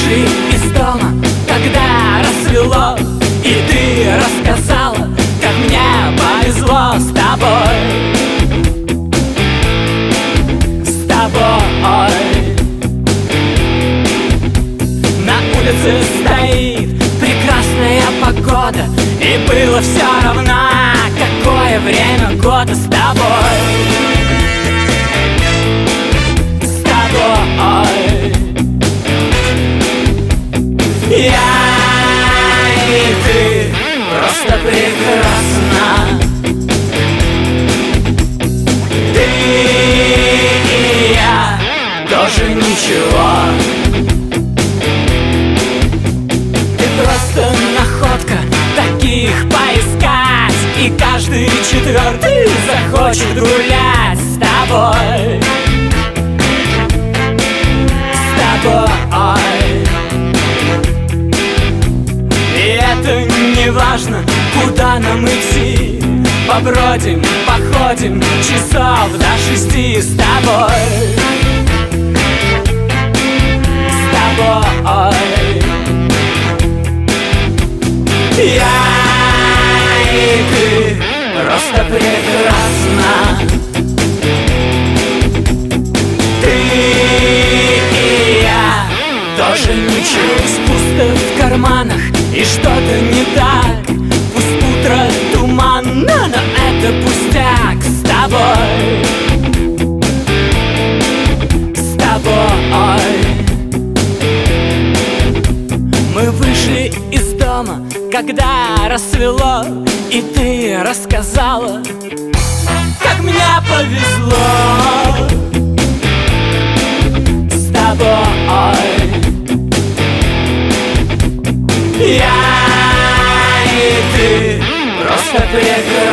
вышли из дома, когда рассвело, и ты рассказала, как мне повезло с тобой. С тобой. На улице стоит прекрасная погода, и было все равно, какое время года. С тобой. С тобой. Я и ты просто прекрасна. Ты и я тоже ничего. Ты просто находка, таких поискать, и каждый четвертый захочет гулять с тобой. С тобой. Это не важно, куда нам идти, побродим, походим часов до 6 с тобой. С тобой. Я и ты просто прекрасна. Ты и я тоже ничего. Пусто в карманах, и что-то не так. Пусть утро туманно, но это пустяк. С тобой. С тобой. Мы вышли из дома, когда рассвело, и ты рассказала, как мне повезло. С тобой. Я и ты просто прекрасны.